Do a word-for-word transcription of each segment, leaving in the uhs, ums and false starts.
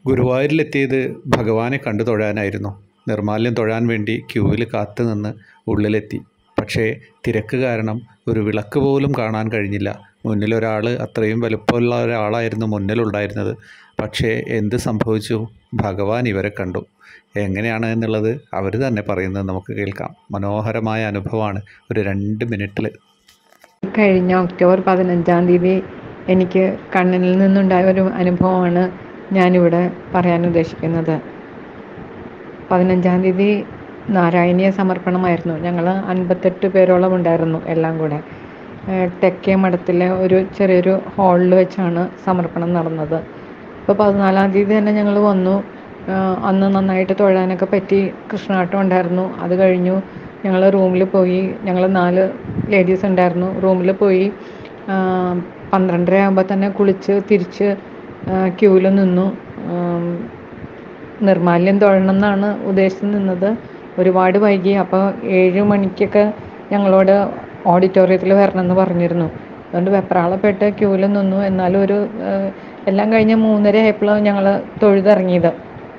ഗുരുവായൂരിലെത്തിയത് ഭഗവാനെ കണ്ടു തൊഴാനായിരുന്നു. നിർമ്മാല്യം തൊഴാൻ വേണ്ടി ക്യൂവിൽ കാത്തു നിന്ന് ഉള്ളിലെത്തി. പക്ഷേ തിരക്ക് കാരണം ഒരു വിളക്ക് പോലും കാണാൻ കഴിഞ്ഞില്ല. മുന്നിലൊരാൾ, അത്രയും വലുപ്പമുള്ള ഒരാളായിരുന്നു മുന്നിലുണ്ടായിരുന്നത്. പക്ഷേ എന്ത് സംഭവിച്ചു? ഭഗവാൻ ഇവരെ കണ്ടു. എങ്ങനെയാണ് എന്നുള്ളത് അവർ തന്നെ പറയുന്നത് നമുക്ക് കേൾക്കാം. മനോഹരമായ അനുഭവമാണ്. ഒരു രണ്ട് മിനിറ്റിൽ. കഴിഞ്ഞ ഒക്ടോബർ പതിനഞ്ചാം തീയതി എനിക്ക് കണ്ണിൽ നിന്നുണ്ടായ ഒരു അനുഭവമാണ് ഞാനിവിടെ പറയാൻ ഉദ്ദേശിക്കുന്നത്. പതിനഞ്ചാം തീയതി നാരായണീയ സമർപ്പണമായിരുന്നു. ഞങ്ങൾ അൻപത്തെട്ട് പേരോളം ഉണ്ടായിരുന്നു എല്ലാം കൂടെ. തെക്കേ മഠത്തിലെ ഒരു ചെറിയൊരു ഹാളിൽ വെച്ചാണ് സമർപ്പണം നടന്നത്. ഇപ്പോൾ പതിനാലാം തീയതി തന്നെ ഞങ്ങൾ വന്നു. അന്ന് നന്നായിട്ട് തൊഴാനൊക്കെ പറ്റി. കൃഷ്ണാട്ടം ഉണ്ടായിരുന്നു. അത് കഴിഞ്ഞു ഞങ്ങൾ റൂമിൽ പോയി. ഞങ്ങൾ നാല് ലേഡീസ് ഉണ്ടായിരുന്നു. റൂമിൽ പോയി പന്ത്രണ്ടര ആകുമ്പോൾ തന്നെ കുളിച്ച് തിരിച്ച് ക്യൂവിൽ നിന്നു. നിർമ്മാല്യം തൊഴണം എന്നാണ് ഉദ്ദേശിച്ച് നിന്നത്. ഒരുപാട് വൈകി. അപ്പോൾ ഏഴ് മണിക്കൊക്കെ ഞങ്ങളോട് ഓഡിറ്റോറിയത്തിൽ വരണമെന്ന് പറഞ്ഞിരുന്നു. അതുകൊണ്ട് വെപ്രാളപ്പെട്ട് ക്യൂവിൽ നിന്നു. എന്നാലും ഒരു എല്ലാം കഴിഞ്ഞ് മൂന്നര ആയപ്പോഴാണ് ഞങ്ങൾ തൊഴുതിറങ്ങിയത്.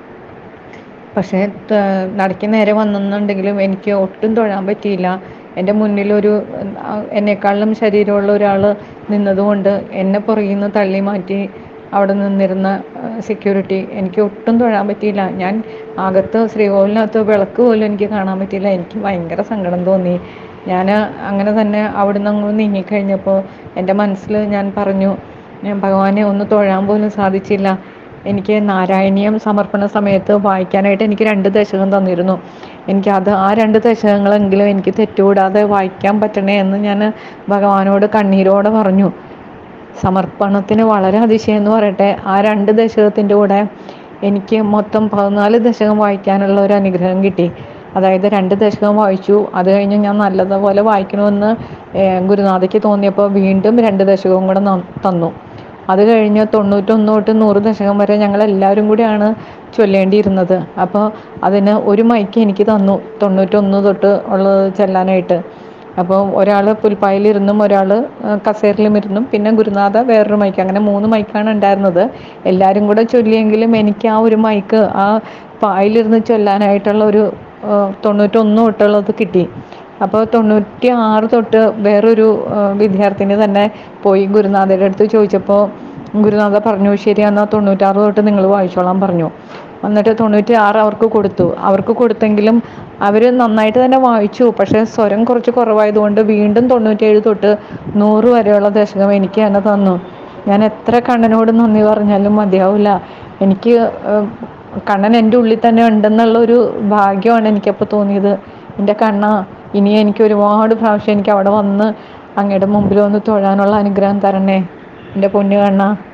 പക്ഷേ നടക്ക് നേരെ വന്നെന്നുണ്ടെങ്കിലും എനിക്ക് ഒട്ടും തൊഴാൻ പറ്റിയില്ല. എൻ്റെ മുന്നിലൊരു എന്നെക്കാളും ശരീരമുള്ള ഒരാൾ നിന്നതുകൊണ്ട് എന്നെ പുറകിൽ നിന്ന് തള്ളി മാറ്റി അവിടെ നിന്നിരുന്ന സെക്യൂരിറ്റി എനിക്ക് ഒട്ടും തൊഴാൻ പറ്റിയില്ല. ഞാൻ അകത്ത് ശ്രീകോവിലിനകത്ത് വിളക്ക് പോലും എനിക്ക് കാണാൻ പറ്റിയില്ല. എനിക്ക് ഭയങ്കര സങ്കടം തോന്നി. ഞാൻ അങ്ങനെ തന്നെ അവിടെ നിന്ന് അങ്ങ് നീങ്ങിക്കഴിഞ്ഞപ്പോൾ എൻ്റെ മനസ്സിൽ ഞാൻ പറഞ്ഞു, ഭഗവാനെ ഒന്ന് തൊഴാൻ പോലും സാധിച്ചില്ല. എനിക്ക് നാരായണീയം സമർപ്പണ സമയത്ത് വായിക്കാനായിട്ട് എനിക്ക് രണ്ട് ദശകം തന്നിരുന്നു. എനിക്ക് അത് ആ രണ്ട് ദശകങ്ങളെങ്കിലും എനിക്ക് തെറ്റുകൂടാതെ വായിക്കാൻ പറ്റണേ എന്ന് ഞാൻ ഭഗവാനോട് കണ്ണീരോടെ പറഞ്ഞു. സമർപ്പണത്തിന് വളരെ അതിശയം എന്ന് പറയട്ടെ, ആ രണ്ട് ദശകത്തിൻ്റെ കൂടെ എനിക്ക് മൊത്തം പതിനാല് ദശകം വായിക്കാനുള്ള ഒരു അനുഗ്രഹം കിട്ടി. അതായത് രണ്ട് ദശകം വായിച്ചു. അത് കഴിഞ്ഞ് ഞാൻ നല്ലതുപോലെ വായിക്കണമെന്ന് ഗുരുനാഥയ്ക്ക് തോന്നിയപ്പോൾ വീണ്ടും രണ്ട് ദശകവും കൂടെ തന്നു. അത് കഴിഞ്ഞ് തൊണ്ണൂറ്റൊന്ന് തൊട്ട് നൂറ് ദശകം വരെ ഞങ്ങൾ എല്ലാവരും കൂടിയാണ് ചൊല്ലേണ്ടിയിരുന്നത്. അപ്പോൾ അതിന് ഒരു മൈക്ക് എനിക്ക് തന്നു തൊണ്ണൂറ്റൊന്ന് തൊട്ട് ഉള്ളത് ചെല്ലാനായിട്ട്. അപ്പോൾ ഒരാൾ പുൽപ്പായിലിരുന്നും ഒരാൾ കസേരയിലും ഇരുന്നും പിന്നെ ഗുരുനാഥ വേറൊരു മൈക്ക്, അങ്ങനെ മൂന്ന് മൈക്കാണ് ഉണ്ടായിരുന്നത്. എല്ലാവരും കൂടെ ചൊല്ലിയെങ്കിലും എനിക്ക് ആ ഒരു മൈക്ക് ആ പായിലിരുന്ന് ചൊല്ലാനായിട്ടുള്ള ഒരു തൊണ്ണൂറ്റൊന്ന് തൊട്ടുള്ളത് കിട്ടി. അപ്പോൾ തൊണ്ണൂറ്റി ആറ് തൊട്ട് വേറൊരു വിദ്യാർത്ഥിനി തന്നെ പോയി ഗുരുനാഥയുടെ അടുത്ത് ചോദിച്ചപ്പോൾ ഗുരുനാഥ പറഞ്ഞു, ശരി എന്നാൽ തൊണ്ണൂറ്റാറ് തൊട്ട് നിങ്ങൾ വായിച്ചോളാൻ പറഞ്ഞു. എന്നിട്ട് തൊണ്ണൂറ്റി ആറ് അവർക്ക് കൊടുത്തു. അവർക്ക് കൊടുത്തെങ്കിലും അവർ നന്നായിട്ട് തന്നെ വായിച്ചു. പക്ഷേ സ്വരം കുറച്ച് കുറവായതുകൊണ്ട് വീണ്ടും തൊണ്ണൂറ്റേഴ് തൊട്ട് നൂറ് വരെയുള്ള ദശകം എനിക്ക് തന്നെ തന്നു. ഞാൻ എത്ര കണ്ണനോട് നന്ദി പറഞ്ഞാലും മതിയാവില്ല. എനിക്ക് കണ്ണൻ എൻ്റെ ഉള്ളിൽ തന്നെ ഉണ്ടെന്നുള്ളൊരു ഭാഗ്യമാണ് എനിക്കപ്പോൾ തോന്നിയത്. എൻ്റെ കണ്ണ, ഇനി എനിക്ക് ഒരുപാട് പ്രാവശ്യം എനിക്ക് അവിടെ വന്ന് അങ്ങയുടെ മുമ്പിൽ വന്ന് തൊഴാനുള്ള അനുഗ്രഹം തരണേ എൻ്റെ പൊന്നു കണ്ണ.